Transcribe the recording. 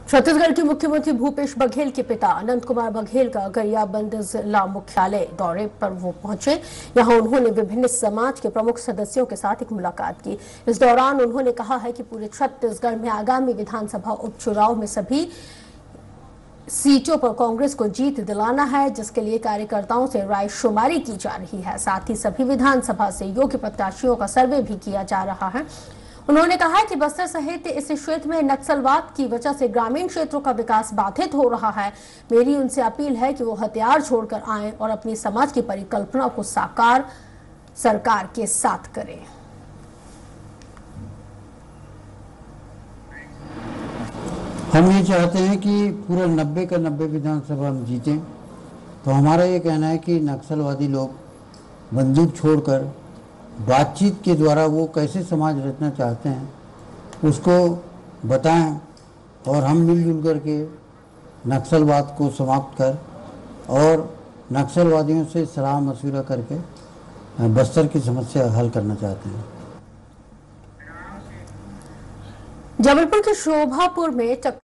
छत्तीसगढ़ के मुख्यमंत्री भूपेश बघेल के पिता अनंत कुमार बघेल का गरियाबंद जिला मुख्यालय दौरे पर वो पहुंचे। यहां उन्होंने विभिन्न समाज के प्रमुख सदस्यों के साथ एक मुलाकात की। इस दौरान उन्होंने कहा है कि पूरे छत्तीसगढ़ में आगामी विधानसभा उपचुनाव में सभी सीटों पर कांग्रेस को जीत दिलाना है, जिसके लिए कार्यकर्ताओं से रायशुमारी की जा रही है। साथ ही सभी विधानसभा से योग्य प्रत्याशियों का सर्वे भी किया जा रहा है। उन्होंने कहा कि बस्तर सहित इस क्षेत्र में नक्सलवाद की वजह से ग्रामीण क्षेत्रों का विकास बाधित हो रहा है। मेरी उनसे अपील है कि वो हथियार छोड़कर आएं और अपनी समाज की परिकल्पना को साकार सरकार के साथ करें। हम ये चाहते हैं कि पूरा 90 का 90 विधानसभा हम जीतें। तो हमारा ये कहना है कि नक्सलवादी लोग बंदूक छोड़कर बातचीत के द्वारा वो कैसे समाज रचना चाहते हैं उसको बताएं और हम मिलजुल करके नक्सलवाद को समाप्त कर और नक्सलवादियों से सलाह मशवरा करके बस्तर की समस्या हल करना चाहते हैं। जबलपुर के शोभापुर में